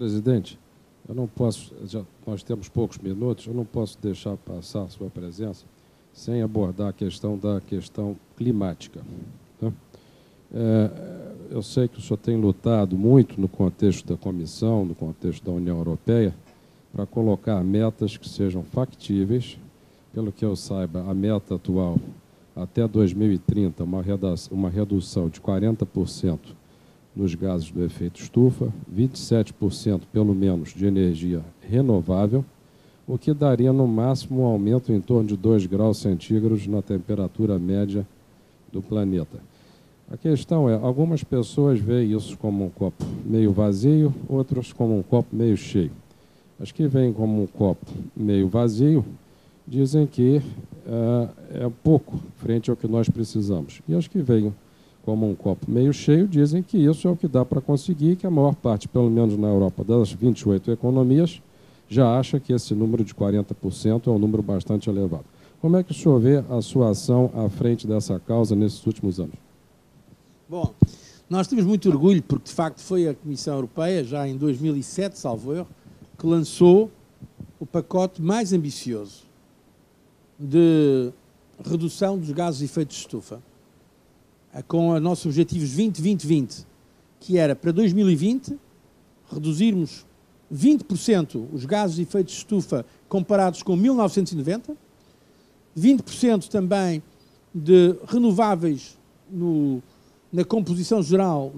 Presidente, eu não posso, nós temos poucos minutos, eu não posso deixar passar a sua presença sem abordar a questão da questão climática. Tá? Eu sei que o senhor tem lutado muito no contexto da Comissão, no contexto da União Europeia, para colocar metas que sejam factíveis. Pelo que eu saiba, a meta atual, até 2030, uma redução de 40% nos gases do efeito estufa, 27% pelo menos de energia renovável, o que daria no máximo um aumento em torno de 2 graus centígrados na temperatura média do planeta. A questão é, algumas pessoas veem isso como um copo meio vazio, outros como um copo meio cheio. As que veem como um copo meio vazio dizem que é pouco frente ao que nós precisamos. E as que veem como um copo meio cheio dizem que isso é o que dá para conseguir, que a maior parte, pelo menos na Europa, das 28 economias, já acha que esse número de 40% é um número bastante elevado. Como é que o senhor vê a sua ação à frente dessa causa nesses últimos anos? Bom, nós temos muito orgulho porque, de facto, foi a Comissão Europeia, já em 2007, salvo erro, que lançou o pacote mais ambicioso de redução dos gases de efeito de estufa, com os nossos objetivos 20-20-20, que era para 2020 reduzirmos 20% os gases de efeito de estufa comparados com 1990, 20% também de renováveis na composição geral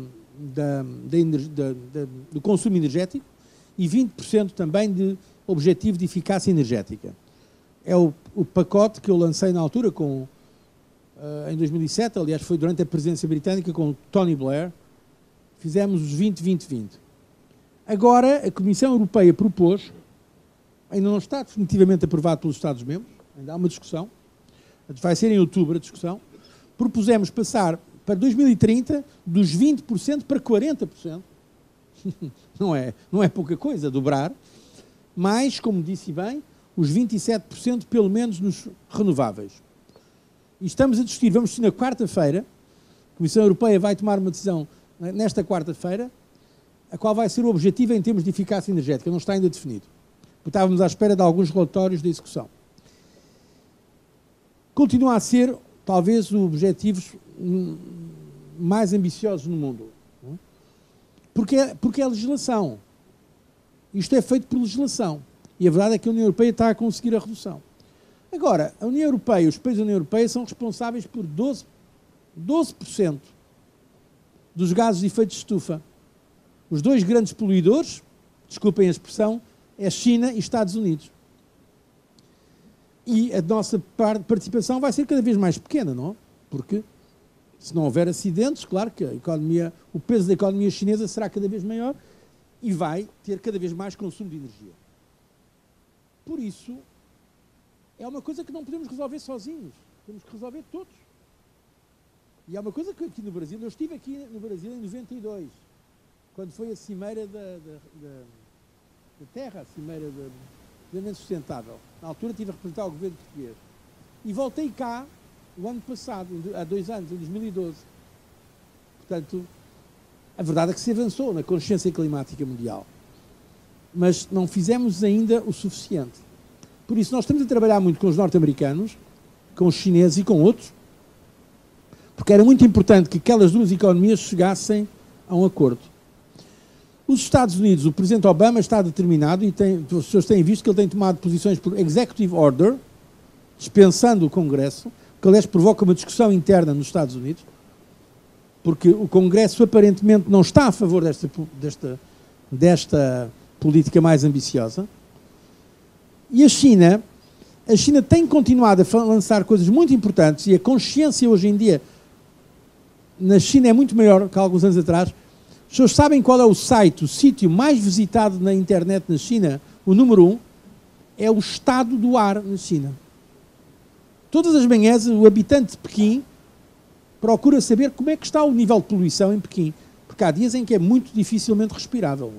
do consumo energético e 20% também de objetivo de eficácia energética. É o pacote que eu lancei na altura em 2007, aliás foi durante a presidência britânica com Tony Blair, fizemos os 20-20-20. Agora a Comissão Europeia propôs, ainda não está definitivamente aprovado pelos Estados-membros, ainda há uma discussão, vai ser em outubro a discussão, propusemos passar para 2030 dos 20% para 40%, não é pouca coisa, dobrar, mas, como disse bem, os 27% pelo menos nos renováveis. E estamos a discutir, vamos discutir na quarta-feira, a Comissão Europeia vai tomar uma decisão nesta quarta-feira, a qual vai ser o objetivo em termos de eficácia energética, não está ainda definido. Porque estávamos à espera de alguns relatórios de execução. Continua a ser, talvez, os objetivos mais ambiciosos no mundo. Porque é legislação. Isto é feito por legislação. E a verdade é que a União Europeia está a conseguir a redução. Agora, a União Europeia, os países da União Europeia são responsáveis por 12% dos gases de efeito de estufa. Os dois grandes poluidores, desculpem a expressão, é a China e Estados Unidos. E a nossa participação vai ser cada vez mais pequena, não? Porque se não houver acidentes, claro que o peso da economia chinesa será cada vez maior e vai ter cada vez mais consumo de energia. Por isso, é uma coisa que não podemos resolver sozinhos. Temos que resolver todos. E é uma coisa que aqui no Brasil, eu estive aqui no Brasil em 92, quando foi a cimeira da Terra, a cimeira do desenvolvimento sustentável. Na altura estive a representar o governo português. E voltei cá o ano passado, há 2 anos, em 2012. Portanto, a verdade é que se avançou na consciência climática mundial. Mas não fizemos ainda o suficiente. Por isso, nós estamos a trabalhar muito com os norte-americanos, com os chineses e com outros, porque era muito importante que aquelas duas economias chegassem a um acordo. Os Estados Unidos, o Presidente Obama está determinado, e os senhores têm visto que ele tem tomado posições por Executive Order, dispensando o Congresso, que aliás provoca uma discussão interna nos Estados Unidos, porque o Congresso aparentemente não está a favor desta política mais ambiciosa. E a China tem continuado a lançar coisas muito importantes, e a consciência hoje em dia na China é muito maior que há alguns anos atrás. Os senhores sabem qual é o sítio mais visitado na internet na China? O número 1 é o estado do ar na China. Todas as manhãs o habitante de Pequim procura saber como é que está o nível de poluição em Pequim, porque há dias em que é muito dificilmente respirável.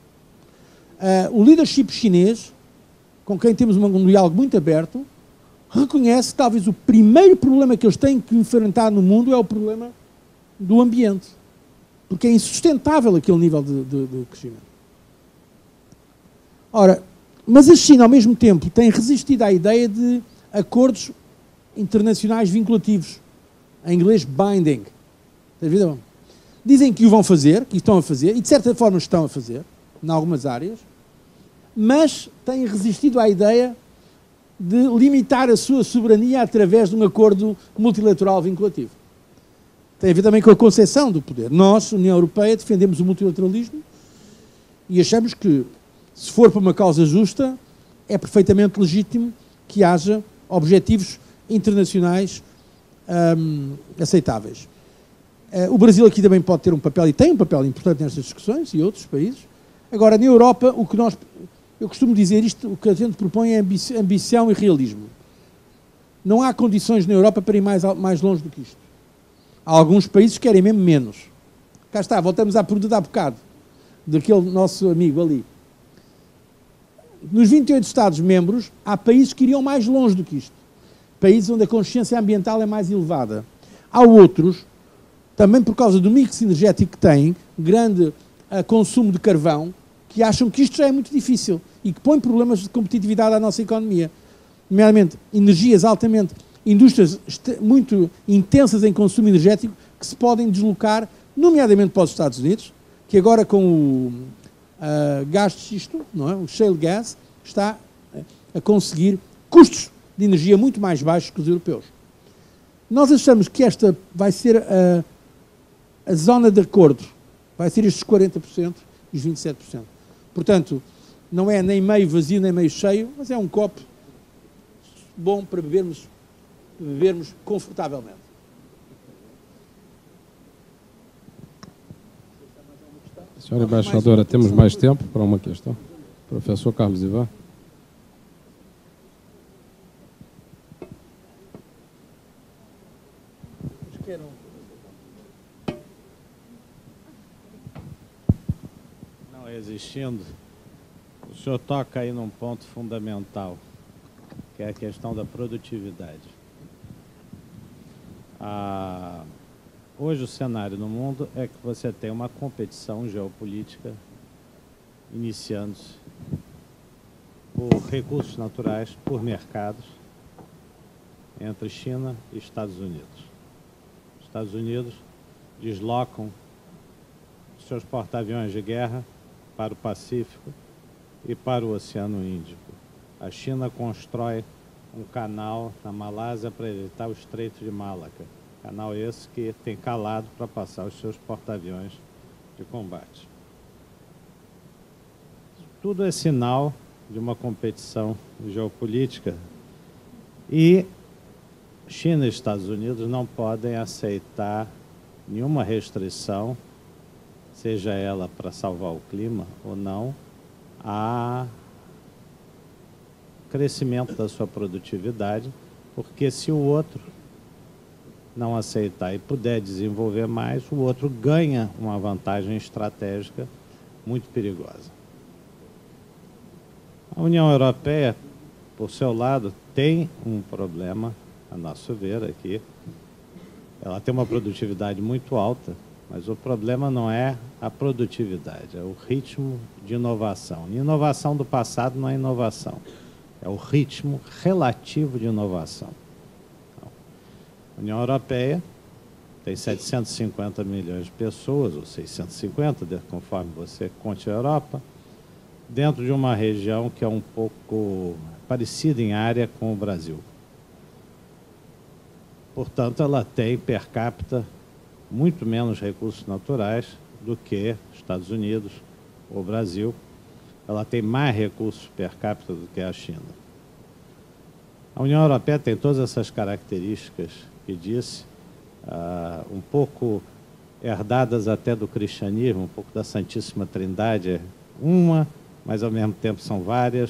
O leadership chinês, com quem temos um diálogo muito aberto, reconhece que talvez o primeiro problema que eles têm que enfrentar no mundo é o problema do ambiente. Porque é insustentável aquele nível de crescimento. Ora, mas a China, ao mesmo tempo, tem resistido à ideia de acordos internacionais vinculativos. Em inglês, binding. Dizem que o vão fazer, que estão a fazer, e de certa forma estão a fazer, em algumas áreas, mas têm resistido à ideia de limitar a sua soberania através de um acordo multilateral vinculativo. Tem a ver também com a concepção do poder. Nós, União Europeia, defendemos o multilateralismo e achamos que, se for para uma causa justa, é perfeitamente legítimo que haja objetivos internacionais aceitáveis. O Brasil aqui também pode ter um papel, e tem um papel importante nestas discussões, e outros países. Agora, na Europa, eu costumo dizer isto, o que a gente propõe é ambição e realismo. Não há condições na Europa para ir mais longe do que isto. Há alguns países que querem mesmo menos. Cá está, voltamos à pergunta de há bocado, daquele nosso amigo ali. Nos 28 Estados-membros, há países que iriam mais longe do que isto. Países onde a consciência ambiental é mais elevada. Há outros, também por causa do mix energético que têm, grande consumo de carvão, que acham que isto já é muito difícil e que põe problemas de competitividade à nossa economia. Nomeadamente, energias altamente, indústrias muito intensas em consumo energético que se podem deslocar, nomeadamente para os Estados Unidos, que agora com o gás de xisto, não é? O shale gas, está a conseguir custos de energia muito mais baixos que os europeus. Nós achamos que esta vai ser a zona de acordo, vai ser estes 40% e os 27%. Portanto, não é nem meio vazio nem meio cheio, mas é um copo bom para bebermos confortavelmente. Senhora Embaixadora, temos mais tempo para uma questão? Professor Carlos Ivan. Não existindo, o senhor toca aí num ponto fundamental, que é a questão da produtividade. Hoje o cenário no mundo é que você tem uma competição geopolítica iniciando-se por recursos naturais, por mercados, entre China e Estados Unidos. Os Estados Unidos deslocam seus porta-aviões de guerra para o Pacífico e para o Oceano Índico. A China constrói um canal na Malásia para evitar o Estreito de Malaca. Canal esse que tem calado para passar os seus porta-aviões de combate. Tudo é sinal de uma competição geopolítica e China e Estados Unidos não podem aceitar nenhuma restrição, seja ela para salvar o clima ou não, a crescimento da sua produtividade, porque se o outro não aceitar e puder desenvolver mais, o outro ganha uma vantagem estratégica muito perigosa. A União Europeia, por seu lado, tem um problema, a nosso ver aqui. Ela tem uma produtividade muito alta, mas o problema não é a produtividade, é o ritmo de inovação. Inovação do passado não é inovação, é o ritmo relativo de inovação. A União Europeia tem 750 milhões de pessoas, ou 650, conforme você conte a Europa, dentro de uma região que é um pouco parecida em área com o Brasil. Portanto, ela tem per capita muito menos recursos naturais do que Estados Unidos ou Brasil. Ela tem mais recursos per capita do que a China. A União Europeia tem todas essas características que disse, um pouco herdadas até do cristianismo, um pouco da Santíssima Trindade, mas ao mesmo tempo são várias.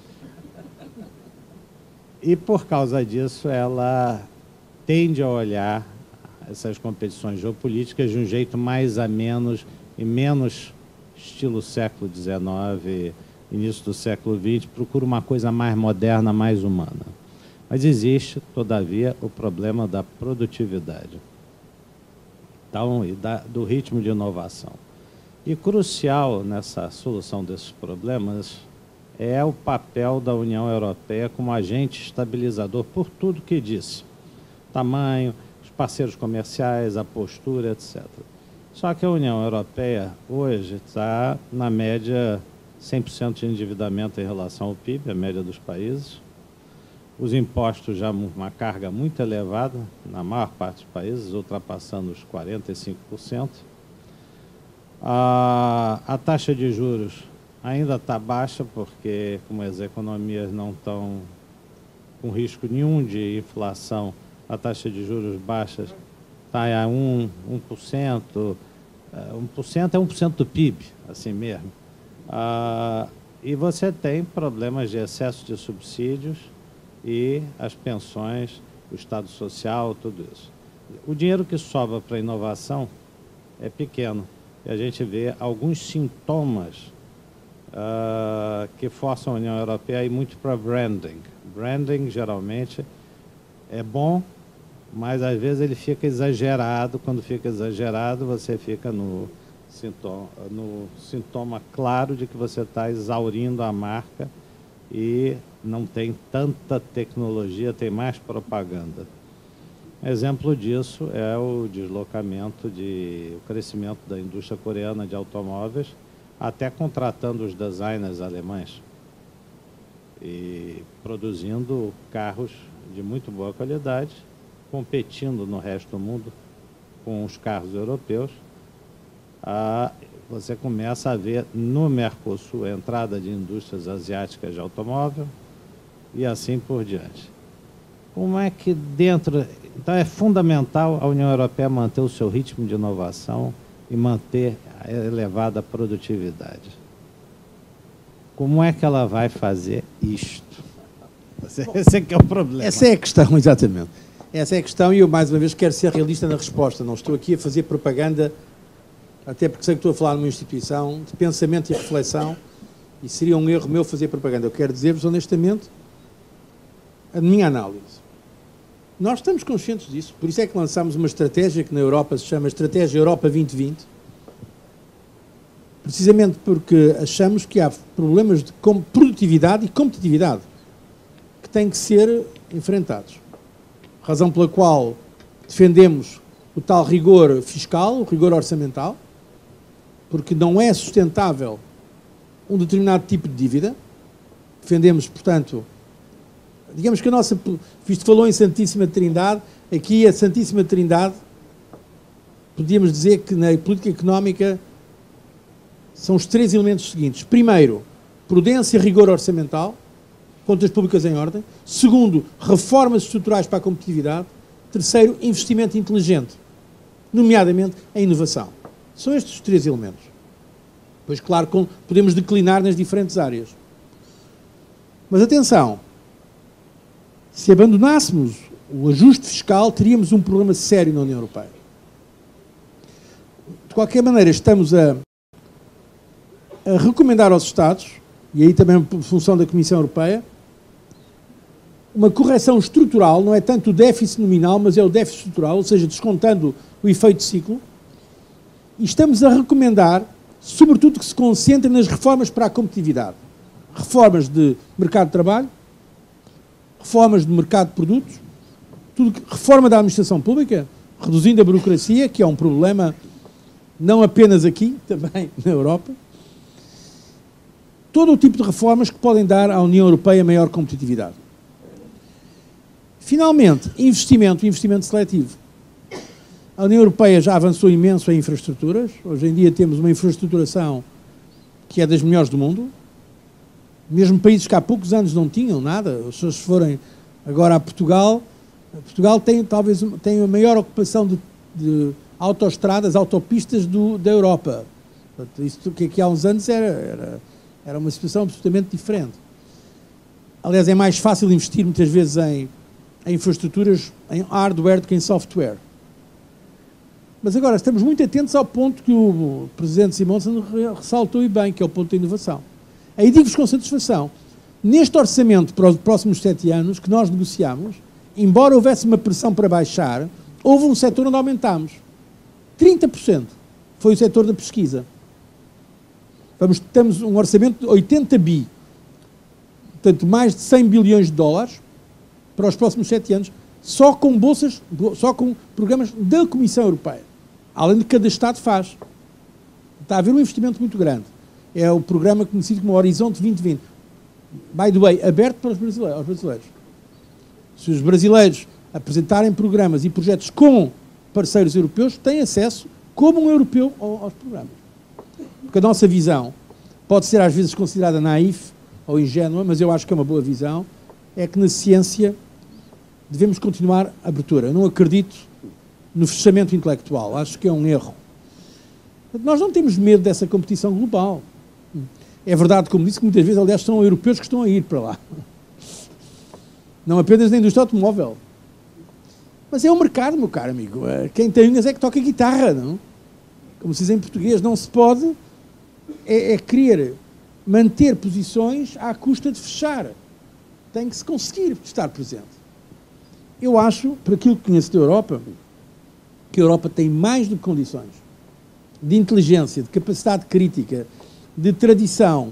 E por causa disso ela tende a olhar essas competições geopolíticas de um jeito mais a menos e menos estilo século XIX, início do século XX, procura uma coisa mais moderna, mais humana. Mas existe, todavia, o problema da produtividade, então, e do ritmo de inovação. E crucial nessa solução desses problemas é o papel da União Europeia como agente estabilizador por tudo que disse. Tamanho, os parceiros comerciais, a postura, etc. Só que a União Europeia hoje está na média 100% de endividamento em relação ao PIB, a média dos países. Os impostos já uma carga muito elevada, na maior parte dos países, ultrapassando os 45%. A taxa de juros ainda está baixa, porque como as economias não estão com risco nenhum de inflação, a taxa de juros baixas está a 1%, 1% é 1% do PIB, assim mesmo. E você tem problemas de excesso de subsídios e as pensões, o Estado Social, tudo isso. O dinheiro que sobra para a inovação é pequeno. E a gente vê alguns sintomas que forçam a União Europeia a ir muito para branding. Branding, geralmente, é bom, mas às vezes ele fica exagerado. Quando fica exagerado, você fica no sintoma claro de que você está exaurindo a marca e não tem tanta tecnologia, tem mais propaganda. Exemplo disso é o deslocamento, o crescimento da indústria coreana de automóveis, até contratando os designers alemães e produzindo carros de muito boa qualidade, competindo no resto do mundo com os carros europeus. Você começa a ver no Mercosul a entrada de indústrias asiáticas de automóvel e assim por diante. Como é que dentro... Então é fundamental a União Europeia manter o seu ritmo de inovação e manter a elevada produtividade. Como é que ela vai fazer isto? Esse é que é o problema. Essa é a questão, exatamente. Essa é a questão e eu, mais uma vez, quero ser realista na resposta. Não estou aqui a fazer propaganda, até porque sei que estou a falar numa instituição de pensamento e reflexão e seria um erro meu fazer propaganda. Eu quero dizer-vos honestamente a minha análise. Nós estamos conscientes disso, por isso é que lançámos uma estratégia que na Europa se chama Estratégia Europa 2020, precisamente porque achamos que há problemas de produtividade e competitividade que têm que ser enfrentados. Razão pela qual defendemos o tal rigor fiscal, o rigor orçamental, porque não é sustentável um determinado tipo de dívida. Defendemos, portanto, digamos que a nossa... Visto falou em Santíssima Trindade, aqui a Santíssima Trindade, podíamos dizer que na política económica são os três elementos seguintes. Primeiro, prudência e rigor orçamental, contas públicas em ordem. Segundo, reformas estruturais para a competitividade. Terceiro, investimento inteligente, nomeadamente a inovação. São estes os três elementos. Pois, claro, podemos declinar nas diferentes áreas. Mas atenção, se abandonássemos o ajuste fiscal, teríamos um problema sério na União Europeia. De qualquer maneira, estamos a recomendar aos Estados, e aí também por função da Comissão Europeia, uma correção estrutural, não é tanto o déficit nominal, mas é o déficit estrutural, ou seja, descontando o efeito de ciclo, e estamos a recomendar, sobretudo, que se concentrem nas reformas para a competitividade. Reformas de mercado de trabalho, reformas de mercado de produtos, reforma da administração pública, reduzindo a burocracia, que é um problema não apenas aqui, também na Europa. Todo o tipo de reformas que podem dar à União Europeia maior competitividade. Finalmente, investimento seletivo. A União Europeia já avançou imenso em infraestruturas. Hoje em dia temos uma infraestruturação que é das melhores do mundo. Mesmo países que há poucos anos não tinham nada. As pessoas forem agora a Portugal, Portugal tem a maior ocupação de autoestradas, autopistas da Europa. Isto que há uns anos era uma situação absolutamente diferente. Aliás, é mais fácil investir muitas vezes em infraestruturas, em hardware do que em software. Mas agora estamos muito atentos ao ponto que o Presidente Simonsen ressaltou e bem, que é o ponto da inovação. Aí digo-vos com satisfação, neste orçamento para os próximos 7 anos que nós negociamos, embora houvesse uma pressão para baixar, houve um setor onde aumentámos. 30% foi o setor da pesquisa. Temos um orçamento de 80 bi. portanto, mais de 100 bilhões de dólares para os próximos 7 anos, só com bolsas, só com programas da Comissão Europeia, além de que cada Estado faz. Está a haver um investimento muito grande. É o programa conhecido como Horizonte 2020. By the way, aberto para os brasileiros. Se os brasileiros apresentarem programas e projetos com parceiros europeus, têm acesso, como um europeu, aos programas. Porque a nossa visão pode ser às vezes considerada naif ou ingênua, mas eu acho que é uma boa visão, é que na ciência devemos continuar a abertura. Eu não acredito no fechamento intelectual, acho que é um erro. Nós não temos medo dessa competição global. É verdade, como disse, que muitas vezes, aliás, são europeus que estão a ir para lá. Não apenas na indústria automóvel. Mas é o mercado, meu caro amigo. Quem tem unhas é que toca guitarra, não? Como se diz em português, não se pode querer manter posições à custa de fechar. Tem que se conseguir estar presente. Eu acho, por aquilo que conheço da Europa, que a Europa tem mais do que condições de inteligência, de capacidade crítica, de tradição,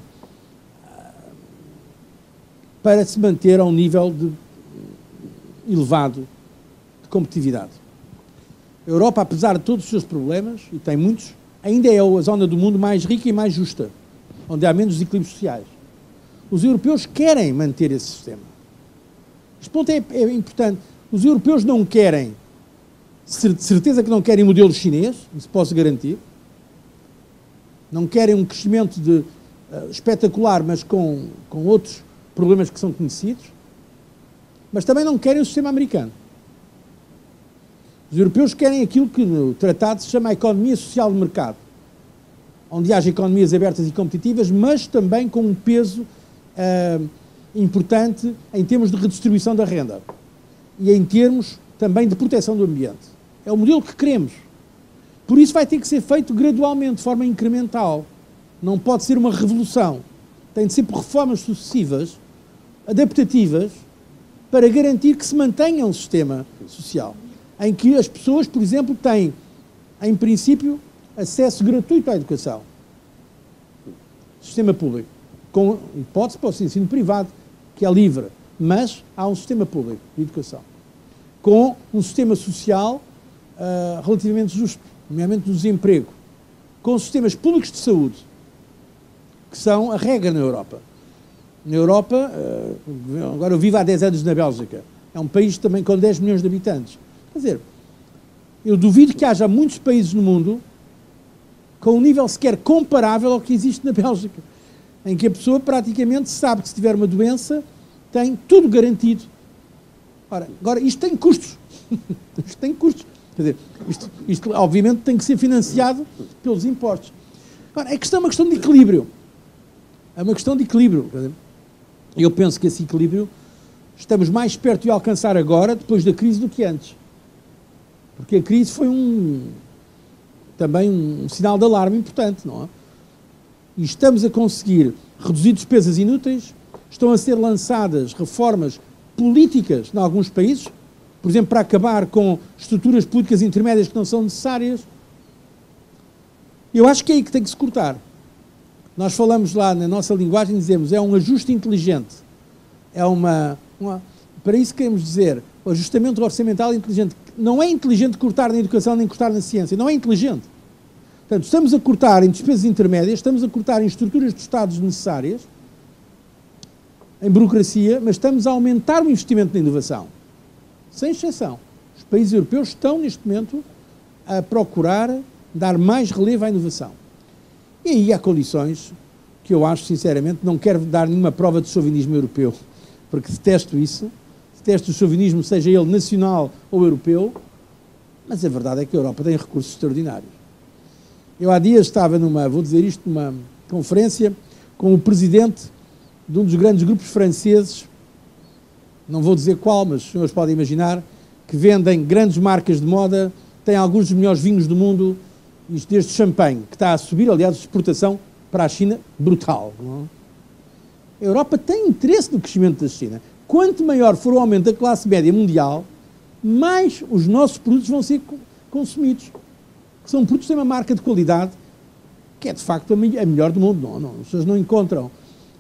para se manter a um nível elevado de competitividade. A Europa, apesar de todos os seus problemas, e tem muitos, ainda é a zona do mundo mais rica e mais justa, onde há menos desequilíbrios sociais. Os europeus querem manter esse sistema. Este ponto é importante. Os europeus não querem, de certeza que não querem modelo chinês, isso posso garantir. Não querem um crescimento espetacular, mas com outros problemas que são conhecidos. Mas também não querem o sistema americano. Os europeus querem aquilo que no tratado se chama a economia social de mercado, onde haja economias abertas e competitivas, mas também com um peso importante em termos de redistribuição da renda e em termos também de proteção do ambiente. É o modelo que queremos. Por isso vai ter que ser feito gradualmente, de forma incremental. Não pode ser uma revolução. Tem de ser por reformas sucessivas, adaptativas, para garantir que se mantenha um sistema social, em que as pessoas, por exemplo, têm, em princípio, acesso gratuito à educação. Sistema público. Com hipótese para o ensino privado, que é livre, mas há um sistema público de educação. Com um sistema social relativamente justo, nomeadamente do desemprego. Com sistemas públicos de saúde, que são a regra na Europa. Na Europa, agora eu vivo há 10 anos na Bélgica, é um país também com 10 milhões de habitantes. Quer dizer, eu duvido que haja muitos países no mundo com um nível sequer comparável ao que existe na Bélgica, em que a pessoa praticamente sabe que se tiver uma doença tem tudo garantido. Ora, agora, isto tem custos. Isto tem custos. Quer dizer, isto obviamente tem que ser financiado pelos impostos. Agora, a questão é uma questão de equilíbrio. É uma questão de equilíbrio. Quer dizer, eu penso que esse equilíbrio estamos mais perto de alcançar agora, depois da crise, do que antes. Porque a crise foi também um sinal de alarme importante, não é? E estamos a conseguir reduzir despesas inúteis, estão a ser lançadas reformas políticas em alguns países, por exemplo, para acabar com estruturas políticas intermédias que não são necessárias. Eu acho que é aí que tem que se cortar. Nós falamos lá na nossa linguagem, dizemos, é um ajuste inteligente. Para isso queremos dizer, o ajustamento orçamental inteligente. Não é inteligente cortar na educação nem cortar na ciência, não é inteligente. Portanto, estamos a cortar em despesas intermédias, estamos a cortar em estruturas de Estados necessárias, em burocracia, mas estamos a aumentar o investimento na inovação. Sem exceção. Os países europeus estão, neste momento, a procurar dar mais relevo à inovação. E aí há condições que eu acho, sinceramente, não quero dar nenhuma prova de chauvinismo europeu, porque detesto isso, detesto o chauvinismo, seja ele nacional ou europeu, mas a verdade é que a Europa tem recursos extraordinários. Eu há dias estava numa conferência com o presidente de um dos grandes grupos franceses, não vou dizer qual, mas os senhores podem imaginar, que vendem grandes marcas de moda, têm alguns dos melhores vinhos do mundo, isto desde champanhe, que está a subir, aliás, a exportação para a China, brutal. Não é? A Europa tem interesse no crescimento da China. Quanto maior for o aumento da classe média mundial, mais os nossos produtos vão ser consumidos. São produtos que têm uma marca de qualidade que é, de facto, a melhor do mundo. Não, as pessoas não encontram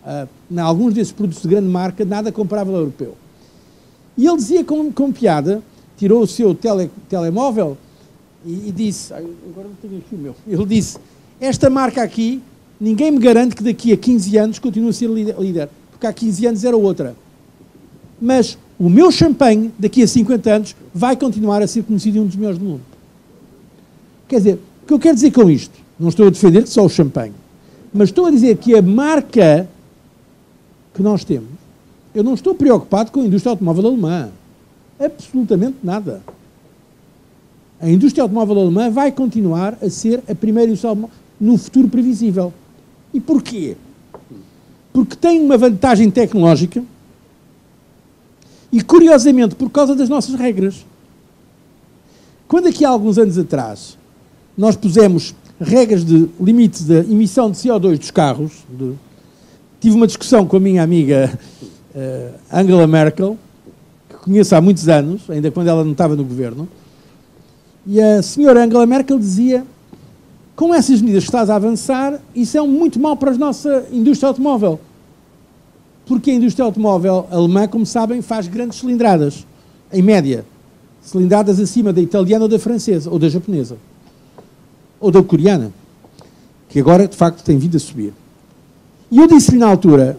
em alguns desses produtos de grande marca, nada comparável ao europeu. E ele dizia com piada, tirou o seu telemóvel e disse, agora não tenho aqui o meu, ele disse, esta marca aqui, ninguém me garante que daqui a 15 anos continue a ser líder, porque há 15 anos era outra. Mas o meu champanhe, daqui a 50 anos, vai continuar a ser conhecido um dos melhores do mundo. Quer dizer, o que eu quero dizer com isto? Não estou a defender só o champanhe, mas estou a dizer que a marca que nós temos, eu não estou preocupado com a indústria automóvel alemã. Absolutamente nada. A indústria automóvel alemã vai continuar a ser a primeira indústria no futuro previsível. E porquê? Porque tem uma vantagem tecnológica e, curiosamente, por causa das nossas regras. Quando aqui há alguns anos atrás nós pusemos regras de limite de emissão de CO2 dos carros, tive uma discussão com a minha amiga Angela Merkel, que conheço há muitos anos, ainda quando ela não estava no governo, e a senhora Angela Merkel dizia, com essas medidas que estás a avançar, isso é muito mau para a nossa indústria automóvel. Porque a indústria automóvel alemã, como sabem, faz grandes cilindradas, em média. Cilindradas acima da italiana ou da francesa, ou da japonesa. Ou da coreana. Que agora, de facto, tem vindo a subir. E eu disse-lhe na altura,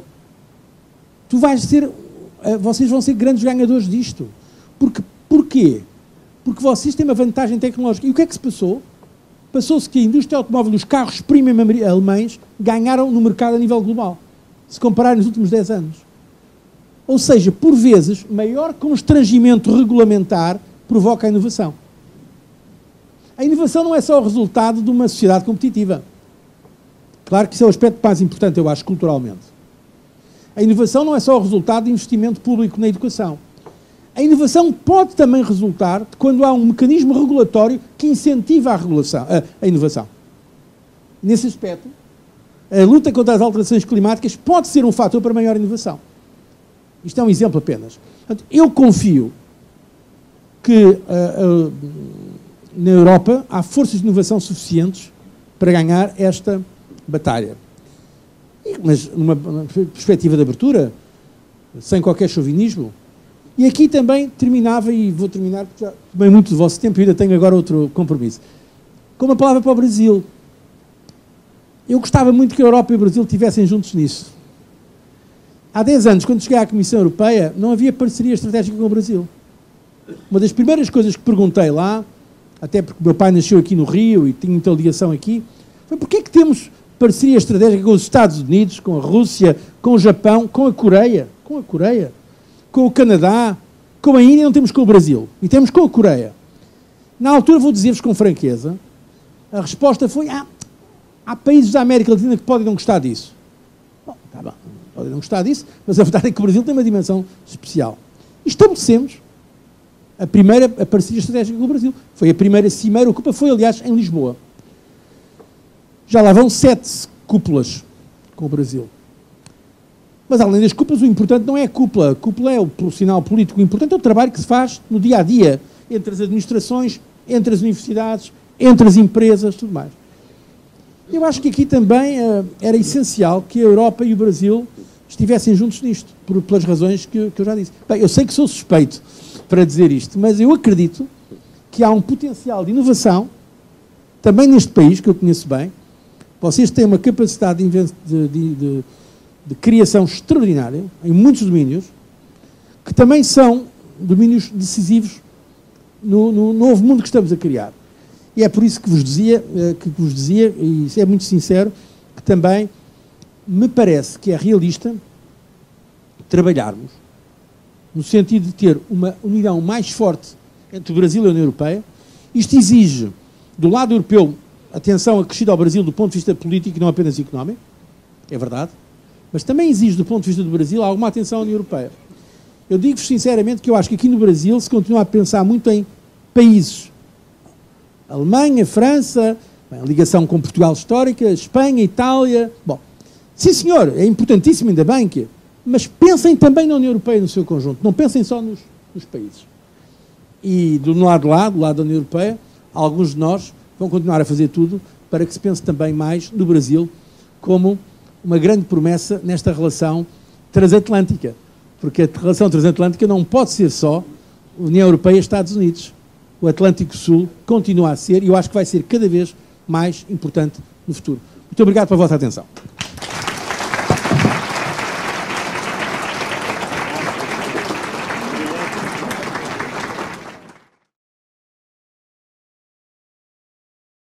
vocês vão ser grandes ganhadores disto. Porquê? Porque vocês têm uma vantagem tecnológica. E o que é que se passou? Passou-se que a indústria automóvel, os carros premium alemães, ganharam no mercado a nível global. Se comparar nos últimos 10 anos. Ou seja, por vezes, maior constrangimento regulamentar provoca a inovação. A inovação não é só o resultado de uma sociedade competitiva. Claro que isso é o aspecto mais importante, eu acho, culturalmente. A inovação não é só o resultado de investimento público na educação. A inovação pode também resultar de quando há um mecanismo regulatório que incentiva a inovação. Nesse aspecto, a luta contra as alterações climáticas pode ser um fator para maior inovação. Isto é um exemplo apenas. Portanto, eu confio que na Europa há forças de inovação suficientes para ganhar esta batalha. Mas numa perspectiva de abertura, sem qualquer chauvinismo. E aqui também terminava, e vou terminar, porque já tomei muito do vosso tempo e ainda tenho agora outro compromisso. Com uma palavra para o Brasil. Eu gostava muito que a Europa e o Brasil estivessem juntos nisso. Há 10 anos, quando cheguei à Comissão Europeia, não havia parceria estratégica com o Brasil. Uma das primeiras coisas que perguntei lá, até porque meu pai nasceu aqui no Rio e tinha muita ligação aqui, foi porquê é que temos parceria estratégica com os Estados Unidos, com a Rússia, com o Japão, com a Coreia, com o Canadá, com a Índia, não temos com o Brasil. E temos com a Coreia. Na altura, vou dizer-vos com franqueza, a resposta foi, há países da América Latina que podem não gostar disso. Bom, está bem, podem não gostar disso, mas a verdade é que o Brasil tem uma dimensão especial. E estabelecemos a parceria estratégica com o Brasil. Foi a primeira cimeira, a CUPA foi, aliás, em Lisboa. Já lá vão 7 cúpulas com o Brasil. Mas, além das cúpulas, o importante não é a cúpula. A cúpula é o sinal político. O importante é o trabalho que se faz no dia-a-dia, entre as administrações, entre as universidades, entre as empresas, tudo mais. Eu acho que aqui também era essencial que a Europa e o Brasil estivessem juntos nisto, pelas razões que eu já disse. Bem, eu sei que sou suspeito para dizer isto, mas eu acredito que há um potencial de inovação, também neste país, que eu conheço bem. Vocês têm uma capacidade de criação extraordinária, em muitos domínios, que também são domínios decisivos no novo mundo que estamos a criar. E é por isso que vos dizia, e isso é muito sincero, que também me parece que é realista trabalharmos no sentido de ter uma união mais forte entre o Brasil e a União Europeia. Isto exige, do lado europeu, atenção acrescida ao Brasil do ponto de vista político e não apenas económico, é verdade, mas também exige, do ponto de vista do Brasil, alguma atenção à União Europeia. Eu digo-vos sinceramente que eu acho que aqui no Brasil se continua a pensar muito em países. Alemanha, França, a ligação com Portugal histórica, Espanha, Itália. Bom, sim senhor, é importantíssimo, ainda bem que... Mas pensem também na União Europeia no seu conjunto, não pensem só nos países. E do lado da União Europeia, alguns de nós vão continuar a fazer tudo para que se pense também mais no Brasil como uma grande promessa nesta relação transatlântica, porque a relação transatlântica não pode ser só União Europeia e Estados Unidos. O Atlântico Sul continua a ser, e eu acho que vai ser cada vez mais importante no futuro. Muito obrigado pela vossa atenção.